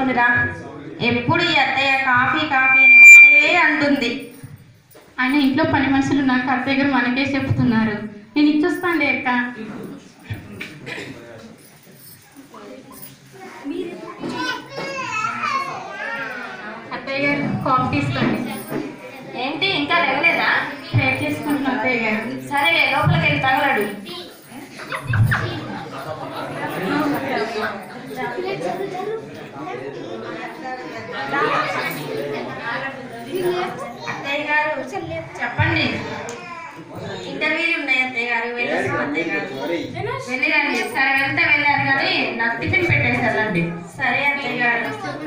వస్తుందిరా. ఎప్పుడు ఈ అత్తయ్య కాఫీ కాఫీ అని ఒకటే అంటుంది. ఆయన ఇంట్లో పని మనుషులు నాకు అత్తయ్య గారు మనకే చెప్తున్నారు. నేను ఇచ్చొస్తానులే అక్క. అత్తయ్య గారు కాఫీ తీసుకోండి. ఏంటి ఇంకా లేవలేదా? ప్రేర్ చేసుకుంటున్నాను అత్తయ్య గారు. సరే లోపలికి వెళ్ళి తగలడు. అత్తయ్య గారు చెప్పండి. ఇంటర్వ్యూలు ఉన్నాయి అత్తయ్య గారు. వెళ్ళొస్తాం అత్తయ్య గారు. వెళ్ళిరండి. సరే వెళ్తే వెళ్ళారు కానీ నాకు టిఫిన్ పెట్టేసారండి. సరే అత్తయ్య గారు.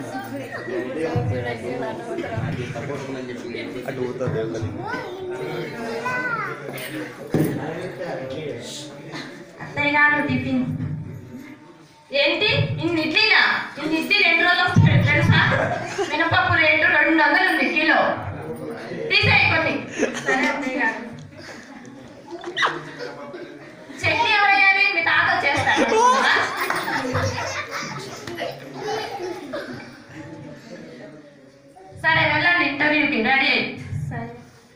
అత్తయ్య గారు టిఫిన్ ఏంటి? ఇన్ని ఇడ్లీలా? ఇన్ని ఇడ్లీ 2 రోజులు వస్తాయి తెలుసా? మినపప్పు రేటు 200 ఉంది కిలో. తీసేయి కొన్ని. సరే అత్తయ్య గారు. చట్నీ ఎవరయ్యాలి? మీ తాత చేస్తారు. సరే వెళ్ళండి ఇంటర్వ్యూకి. రెడీ అయ్యి. సరే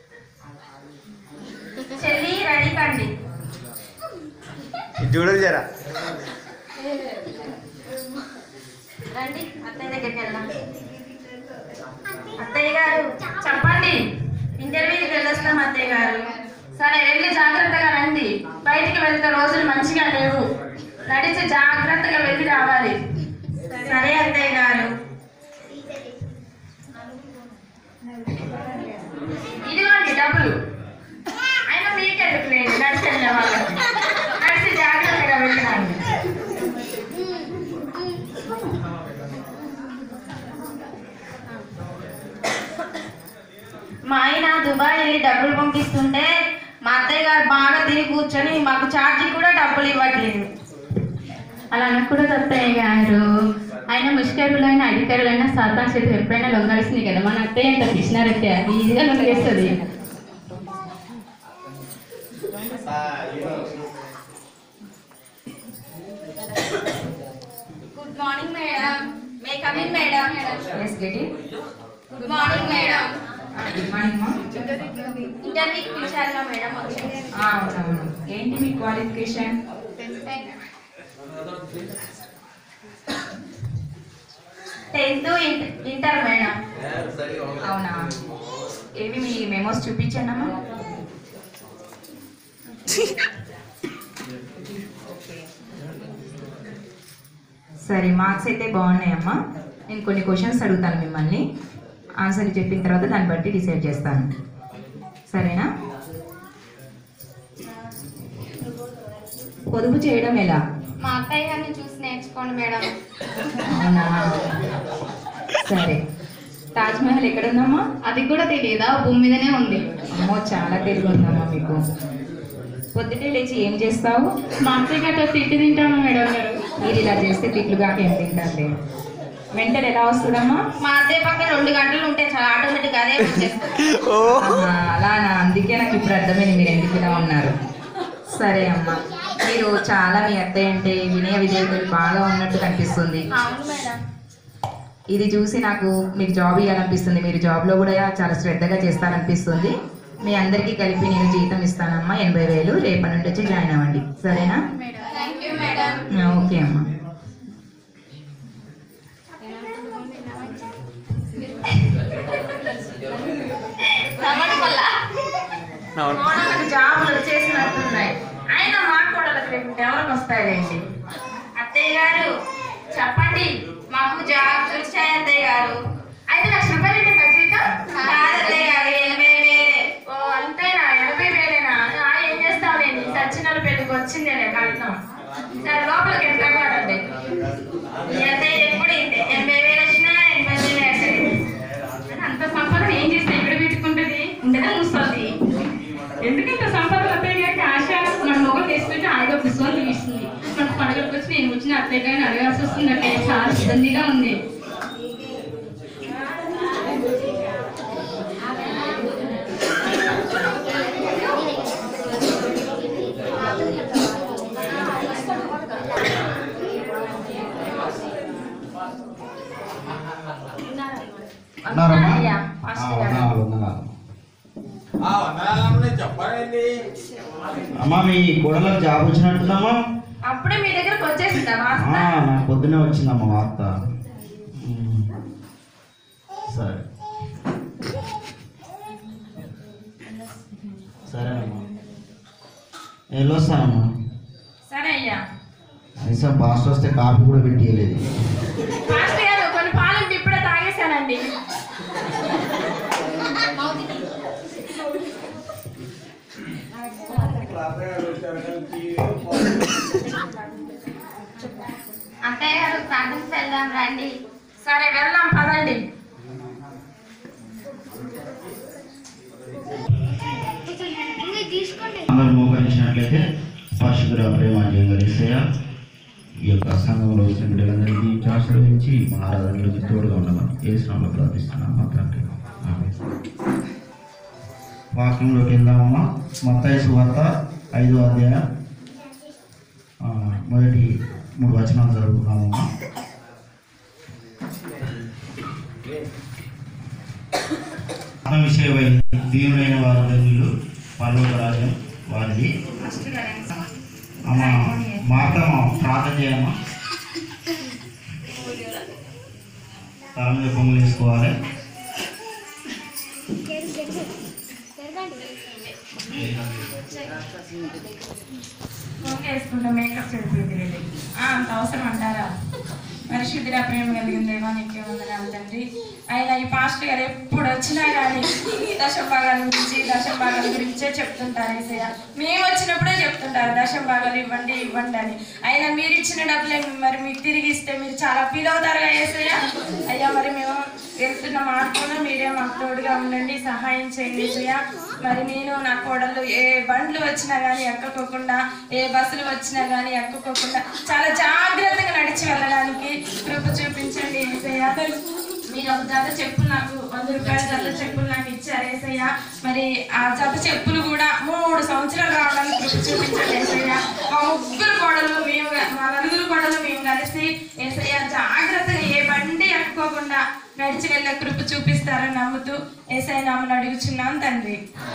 చెల్లి రెడీ కండి. చూడదు జరా. రండి అత్తయ్య దగ్గరికి వెళ్దాం. అత్తయ్య గారు చెప్పండి. ఇంటర్వ్యూకి వెళ్ళొస్తాం అత్తయ్య గారు. సరే వెళ్ళి జాగ్రత్తగా రండి. బయటికి వెళ్తే రోజులు మంచిగా లేవు. నడిచి జాగ్రత్తగా వెళ్ళి రావాలి. సరే అత్తయ్య గారు. ఇదిగోండి డబ్బులు. అయినా మీకెందుకు లేదు, నడిచి వెళ్ళే వాళ్ళకి. నడిచి జాగ్రత్తగా వెళ్ళిరండి. మా ఆయన దుబాయ్ వెళ్ళి డబ్బులు పంపిస్తుంటే మా అత్తయ్య గారు బాగా తిని కూర్చొని మాకు ఛార్జీ కూడా డబ్బులు ఇవ్వట్లేదు. అలా అనకూడదు అత్తయ్య గారు. ఆయన ముష్కరులైన అధికారులైన సాతాన్ చేతి ఎప్పుడైనా లొంగాల్సింది కదా. మన అత్తయ్య అంత కృష్ణారత్య ఈజీగా లొంగేస్తుంది. Good morning madam. May come in madam. Yes, get it? Good morning madam. Good morning, ma'am. ఇంటర్వ్యూకి పిలిచారుగా మేడం వచ్చింది. అవునవును. ఏంటి మీ క్వాలిఫికేషన్? 10th inter madam. అవునా? ఏవి మీ మెమోస్ చూపించండి అమ్మా. సరే, మార్క్స్ అయితే బాగున్నాయమ్మా. నేను కొన్ని క్వశ్చన్స్ అడుగుతాను మిమ్మల్ని. ఆన్సర్ చెప్పిన తర్వాత దాన్ని బట్టి డిసైడ్ చేస్తాను. సరేనా? పొదుపు చేయడం ఎలా? మా అత్తయ్య గారిని చూసి నేర్చుకోండి మేడం. అవునా? సరే, తాజ్ మహల్ ఎక్కడుందమ్మా? అది కూడా తెలియదా? భూమి మీదనే ఉంది. అమ్మో, చాలా తెలివి ఉందమ్మా మీకు. పొద్దుటే లేచి ఏం చేస్తావు? మా అత్తయ్య గారితో తిట్టి తింటాము మేడం గారు. మీరు ఇలా చేస్తే తిట్లుగా ఏం తింటారులే. వెంటనే ఎలా వస్తుందమ్మా? మా అత్తయ్య పక్కన 2 గంటలు ఉంటే చాలా ఆటోమేటిక్ అదే వచ్చేస్తుంది. అలానా? అందుకే నాకు ఇప్పుడు అర్థమైంది మీరు ఎందుకు ఇలా ఉన్నారు. సరే అమ్మా, మీరు చాలా మీ అత్తయ్య అంటే వినయ విధేయతలు బాగా ఉన్నట్టు కనిపిస్తుంది. అవును మేడం. ఇది చూసి నాకు మీకు జాబ్ ఇవ్వాలనిపిస్తుంది. మీరు జాబ్లో కూడా చాలా శ్రద్ధగా చేస్తారనిపిస్తుంది. మీ అందరికీ కలిపి నేను జీతం ఇస్తానమ్మా, 80,000. రేపటి నుండి వచ్చి జాయిన్ అవ్వండి. సరేనా? Thank you madam. ఓకే అమ్మా. కోడలకు జాబులు వచ్చేసినట్టున్నాయి. అయినా మా కోడలకు రేపు ఎవరికి వస్తాయండి? అత్తయ్య గారు చెప్పండి. మాకు జాబ్స్ వచ్చాయి అత్తయ్య గారు. 5 లక్షల రూపాయలు అంటే జీతం కాదత్తయ్య గారు, 80,000. ఓ అంతేనా? 80,000ఏనా? ఏం చేస్తావులేండి, సచ్చినల పెళ్లికి వచ్చిందేలే కట్నం. సరే లోపలికి ఎట్లాగండి. మీ అత్తయ్య ఎప్పుడు ఇంతే, 80,000 వచ్చినా 80,000 వేసేది. అంత సంపాదన ఏం చేస్తే ఎక్కడ పెట్టుకుంటుంది? ఉండగా ముస్తుంది. ఎందుకంత సంపాదన అత్తయ్య గారికి ఆశ? మన మొగలు తీసుకుంటే హాయిగా పుస్తకం తీస్తుంది. మనకు పండుగలకు వచ్చి నేను వచ్చిన అత్తయ్య గారిని అడగాల్సి వస్తుంది. అత్తయ్య చాలా ఇబ్బందిగా ఉంది. అమ్మా మీ కోడలకు జాబ్ వచ్చినట్టుందమ్మా. అప్పుడే మీ దగ్గరకు వచ్చేసిందా నాకు పొద్దునే వచ్చిందమ్మా వార్త. సరే సరేనమ్మా వెళ్ళొస్తానమ్మా. సరే అయ్యా. కనీసం బాస్ వస్తే కాఫీ కూడా పెట్టియలేదు. మాస్టర్ గారు కొన్ని పాలు ఇప్పుడే తాగేశానండి. అత్తయ్య గారు ప్రార్థనకి వెళ్దాం రండి. సరే వెళ్దాం పదండి. అందరూ మోకరించినట్లయితే పరిశుద్ధ ప్రేమాంజంగా యేసయ్య ఈ యొక్క సంఘంలో వచ్చిన బిడ్డలందరికీ ఆశీర్వదించి మా ఆరాధనలకు తోడుగా ఉండమని యేసునామములో ప్రార్థిస్తున్నాం మా తండ్రి. ఆమేన్. వాక్యంలోకి వెళ్దామమ్మా. మత్తయి సువార్త 5వ అధ్యాయం మొదటి 3 వచనాలు చదువుకున్నామమ్మా. విషయమై దీనులైన వారు వీళ్ళు పరలోక రాజ్యం వారిది. అమ్మా మాత్రం ప్రార్థన చేయమ్మా. తల మీద పొంగులు వేసుకోవాలి. వేసుకుంటాం మేకప్ చెడిపోయింది. అంత అవసరం అంటారా? పరిశుద్ధిగా ప్రేమ కలిగిన దేవా నీకే వందనాలు తండ్రి. ఆయన ఈ పాస్టర్ గారు ఎప్పుడు వచ్చినా కానీ దశభాగాల గురించే చెప్తుంటారు. ఏసయ్య మేము వచ్చినప్పుడే చెప్తుంటారు దశభాగాలు ఇవ్వండి ఇవ్వండి అని. అయినా మీరు ఇచ్చిన డబ్బులే మరి మీకు తిరిగి ఇస్తే మీరు చాలా ఫీల్ అవుతారుగా ఏసయ్య. అయ్యా మరి మేము వెళ్తున్న మార్పులో మీరే మాకు తోడుగా ఉండండి, సహాయం చేయండి ఏసయ్య. మరి నేను నా కోడళ్ళు ఏ బండ్లు వచ్చినా కానీ ఎక్కకోకుండా, ఏ బస్సులు వచ్చినా కానీ ఎక్కకోకుండా చాలా జాగ్రత్తగా నడిచి వెళ్ళడానికి కృప చూపించండి ఏసయ్య. మీరు ఒక జత చెప్పులు నాకు 100 రూపాయల జత చెప్పులు నాకు ఇచ్చారు ఏసయ్య. మరి ఆ జత చెప్పులు కూడా 3 సంవత్సరాలు రావడానికి కృప చూపించండి ఏసయ్య. మా నలుగురు కోడలు మేము కలిసి ఏసయ్య జాగ్రత్తగా ఏ బండి ఎక్కకోకుండా నడిచి వెళ్ళే కృప చూపిస్తారని నమ్ముతూ ఏసయ్య నామమున అడుగుచున్నాం తండ్రి.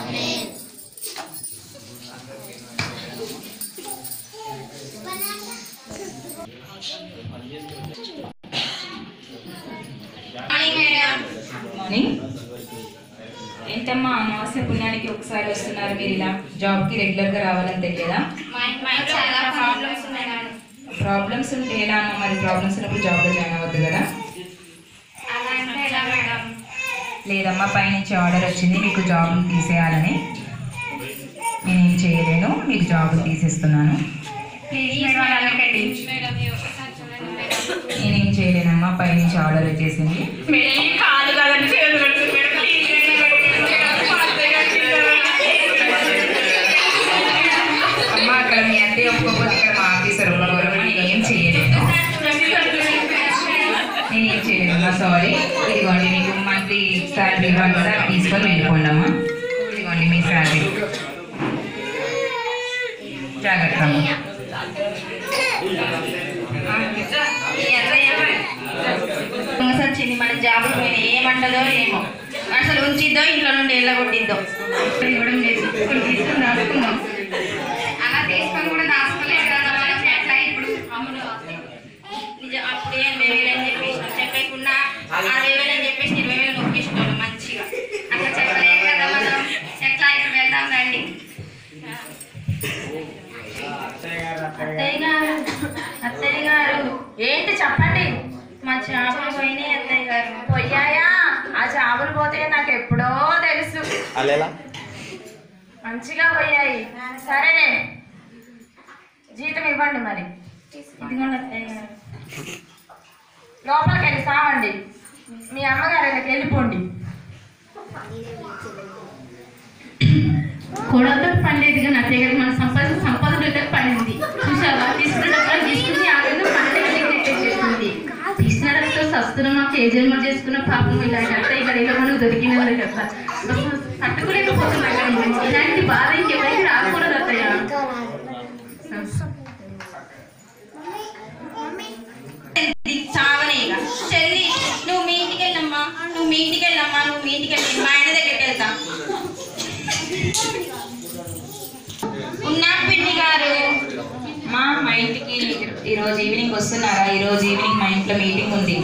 ఏంటమ్మా అమావాస్య పుణ్యానికి ఒకసారి వస్తున్నారు మీరు? ఇలా జాబ్కి రెగ్యులర్గా రావాలని తెలియదా? చాలా ప్రాబ్లమ్స్ ఉన్నాయి. ప్రాబ్లమ్స్ ఉంటే ఎలా అమ్మా? మరి ప్రాబ్లమ్స్ ఉన్నప్పుడు జాబ్లో జాయిన్ అవ్వద్దు కదా? లేదమ్మా, పైనుంచి ఆర్డర్ వచ్చింది మీకు జాబ్ని తీసేయాలని. నేనేం చేయలేను, మీకు జాబ్ తీసేస్తున్నాను. నేనేం చేయలేనమ్మా, పైనుంచి ఆర్డర్ వచ్చేసింది. అమ్మ అక్కడ మీ అద్దె ఒప్పుకోకపోతే ఇక్కడ మా ఆఫీసర్ ఒప్పుకోరు. నేనేం చేయలేను, సారీ. ఇదిగోండి మీకు మంత్లీ శాలరీ ఇవ్వాలి కదా, తీసుకొని వెళ్ళిపోండి అమ్మా. ఇదిగోండి మీ శాలరీ, జాగ్రత్త అమ్మ. వచ్చింది మన జాబ్ పోయిన ఏమంటదో ఏమో, అసలు ఉంచిద్దో ఇంట్లో నుండి వెళ్ళగొట్టిద్దో. ఇవ్వడం లేదు, తీసుకుని దాచుకుందాం. అలా తీసుకొని కూడా దాచుకోలేదు కదా మనం. ఎట్లా ఇప్పుడు నిజం అప్పుడు 80,000 అని చెప్పేసి చెప్పకుండా 60,000 అని చెప్పేసి 20,000 నొక్కేసుకోవాలి మంచిగా. అట్లా చెప్పలేదు కదా మనం. ఎట్లా ఇప్పుడు వెళ్దాం రండి. అత్తయ్య గారు ఏంటి చెప్పండి. మా చేపలు పోయినాయి అత్తయ్య గారు. పోయాయా? ఆ చేపలు పోతే నాకు ఎప్పుడో తెలుసు. మంచిగా పోయాయి. సరేనే, జీతం ఇవ్వండి మరి. ఇదిగోండి అత్తయ్య గారు. లోపలికి వెళ్ళి సావండి. మీ అమ్మగారు వెళ్ళిపోండి. కోడలతో పండేది కానీ అత్తయ్య గారికి మన సంపాదన పడింది. చూసావా, తీసుకున్నప్పుడు తీసుకుని ఆ రోజు పండుగ తీసినతో సస్తున్న కేజీఎం చేసుకున్న పాపం ఇలాంటి అత్తయ్య గారు ఇలా మనకు దొరికినది కదా. తట్టుకోలేకపోతున్నాం. ఇలాంటి బాధ ఇంకెవరికి రాకూడదు అత్తయ్య. చావనేగా చెల్లి, నువ్వు మీ ఇంటికి వెళ్ళమ్మా, నువ్వు మీ ఇంటికి వెళ్ళి మా ఆయన దగ్గరికి వెళ్తా. ఉన్నాం పిన్ని గారు. మా ఇంటికి ఈరోజు ఈవినింగ్ వస్తున్నారా? ఈరోజు ఈవినింగ్ మా ఇంట్లో మీటింగ్ ఉంది.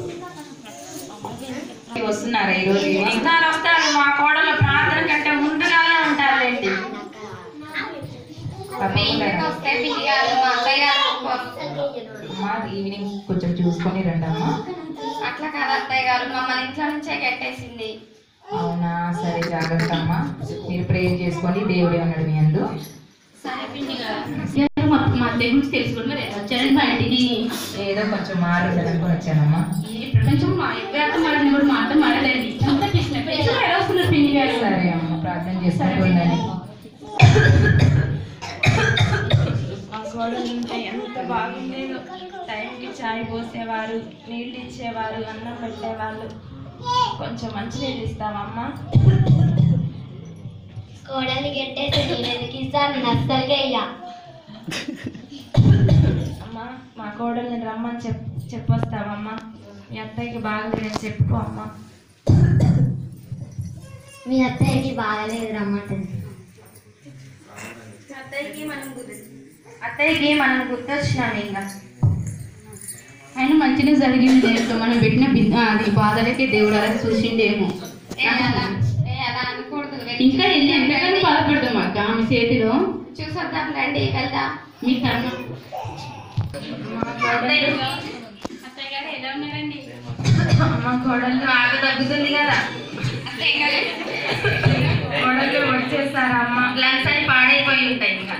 వస్తున్నారా ఈరోజు ఈవినింగ్? వస్తారు. మా కోడలు ప్రార్థన కంటే ముందుగానే ఉంటారులేండి. మీ ఇంటికి వస్తే పిన్ని గారు మా అత్తయ్య గారు అమ్మా ఈవినింగ్ కొంచెం చూసుకొని రండి అమ్మా. అట్లా కాదు అత్తయ్య గారు, మమ్మల్ని ఇంట్లో నుంచే కట్టేసింది. అవునా, సరే జాగ్రత్త అమ్మా. మీరు ప్రేయర్ చేసుకోండి, దేవుడే ఉన్నాడు మీ అందు. సరే పిన్ని గారు. మా అత్తయ్య గురించి తెలుసుకుని మరి వచ్చారండి మా ఇంటికి. ఏదో కొంచెం మాట్లాడుకొని వచ్చానమ్మా. ఈ ప్రపంచం మా ఎవ్వరితో మాట్లాడిన కూడా మాతో మాట్లాడండి. అంతా కృష్ణ ఎలా వస్తున్నారు పిన్ని గారు? సరే అమ్మ, ప్రార్థన చేసుకుంటూ ఉండండి. మా కోడలు ఉంటే ఎంత బాగుండేదో. టైంకి చాయ్ పోసేవారు, నీళ్ళు ఇచ్చేవారు, అన్నం పెట్టేవాళ్ళు. కొంచెం మంచినీళ్ళు ఇస్తావమ్మా? కోడలి గెట్టేసి నేను ఎందుకు ఇస్తాను? నేను అస్సలుగా అయ్యా. అమ్మా మా కోడల్ని రమ్మని చెప్పొస్తావమ్మా? మీ అత్తయ్యకి బాగలేదని చెప్పుకో అమ్మా. మీ అత్తయ్యకి బాగాలేదు రమ్మంటుంది. అత్తయ్యకి మనం గుర్తొచ్చినాం ఇంకా. ఆయన మంచిగా జరిగింది. మనం పెట్టిన అది బాధలకే దేవుడు అలా చూసిండేమో. అలా అనకూడదు. ఇంకా ఎన్ని ఎంతగానో బాధపడదాం అక్క ఆమె చేతిలో. చూసొద్దాం రండి, వెళ్దాం. మీ కర్మ. అత్తయ్య గారు ఎలా ఉన్నారండి? మా కోడళ్ళు బాగా తగ్గుతుంది కదా. అత్తయ్య గారు కోడళ్ళు వచ్చేసారా అమ్మ? లంచ్ అని పాడైపోయి ఉంటాయి ఇంకా.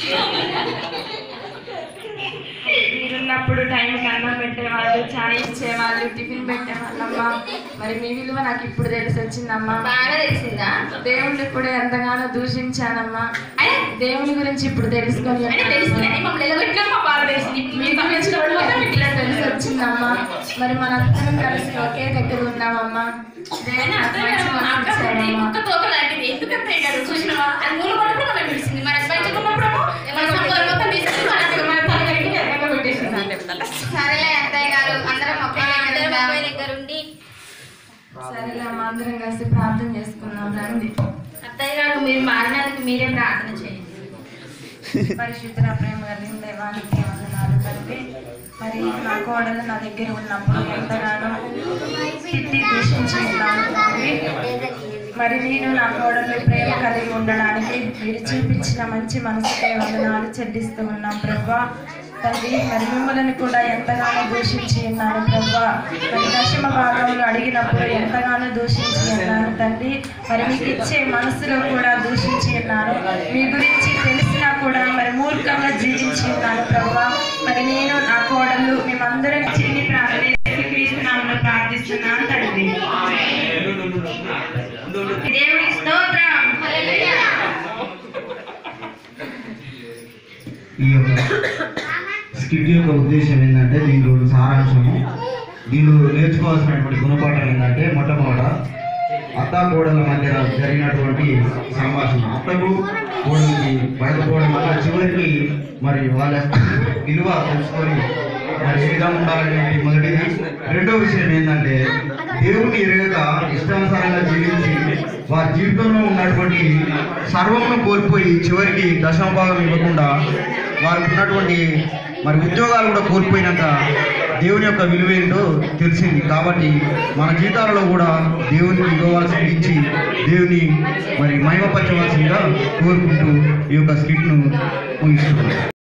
మీరున్నప్పుడు టైంకి అన్నం పెట్టేవాళ్ళు, చాయ్ ఇచ్చేవాళ్ళు, టిఫిన్ పెట్టేవాళ్ళమ్మా. మరి మీ విలువ నాకు ఇప్పుడు తెలిసి వచ్చిందమ్మా. బాగా తెలిసిందా? దేవుణ్ణి కూడా ఎంతగానో దూషించానమ్మా. దేవుని గురించి ఇప్పుడు తెలుసుకొని మీ గురించి కూడా ఇట్లా తెలిసి వచ్చిందమ్మా. మరి మనందరం కలిసి ఒకే దగ్గర ఉన్నామమ్మా. దేవుని నాకు మంచి మనసు ఇచ్చాడమ్మా. సరేలే అత్తయ్య గారు, అందరం ఒకే దగ్గర ఉండి సరేలే అమ్మా, అందరం కలిసి ప్రార్థన చేసుకుందాం రండి. అత్తయ్య గారు మీరు మారినందుకు మీరే ప్రార్థన చేయండి. పరిశుద్ధ ప్రేమ కలిగిన దేవానికి వందనాలు తండ్రి. మరి నా కోడలు నా దగ్గర ఉన్నప్పుడు ఎంతగానో తిట్టి దూషించి ఉన్నాను తండ్రి. మరి నేను నా కోడలు ప్రేమ కలిగి ఉండడానికి మీరు చూపించిన మంచి మనసుకే వందనాలు చెల్లిస్తూ ఉన్నాం ప్రభువా. తండ్రి మరి మిమ్మల్ని కూడా ఎంతగానో దూషించి ఉన్నాను ప్రభువా. మరి దశమ భాగంలో అడిగినప్పుడు ఎంతగానో దూషించి ఉన్నాను తండ్రి. మరి మీకు ఇచ్చే మనసులో కూడా దూషించి ఉన్నాను. మీ గురించి తెలిసినా కూడా మరి మూర్ఖంగా జీవించి ఉన్నాను ప్రభువా. మరి నేను నా కోడలు మేమందరం చిన్ని ప్రార్థిస్తున్నాను ప్రార్థిస్తున్నాను తండ్రి. దేవుడి స్తోత్రం. ఈ యొక్క స్కిట్ యొక్క ఉద్దేశం ఏంటంటే, దీనిలో సారాంశము, దీనిలో నేర్చుకోవాల్సినటువంటి గుణపాఠం ఏంటంటే, మొట్టమొదట అత్త కోడల మధ్య జరిగినటువంటి సంభాషణ, అత్తకు కోడలికి బయటపోవడం వల్ల చివరికి మరి వాళ్ళ విలువ తెలుసుకొని మరి ఏ విధంగా ఉండాలనేది మొదటిది. రెండో విషయం ఏంటంటే, దేవుని ఎరగక ఇష్టానుసారంగా జీవించి వారి జీవితంలో ఉన్నటువంటి సర్వమును కోల్పోయి చివరికి దశమ భాగం ఇవ్వకుండా వారికి ఉన్నటువంటి మరి ఉద్యోగాలు కూడా కోల్పోయినాక దేవుని యొక్క విలువ ఏంటో తెలిసింది. కాబట్టి మన జీవితాలలో కూడా దేవుని ఇవ్వవలసింది ఇచ్చి దేవుని మరి మహిమపరచవలసిందిగా కోరుకుంటూ ఈ యొక్క స్కిట్ను ముగిస్తున్నాను.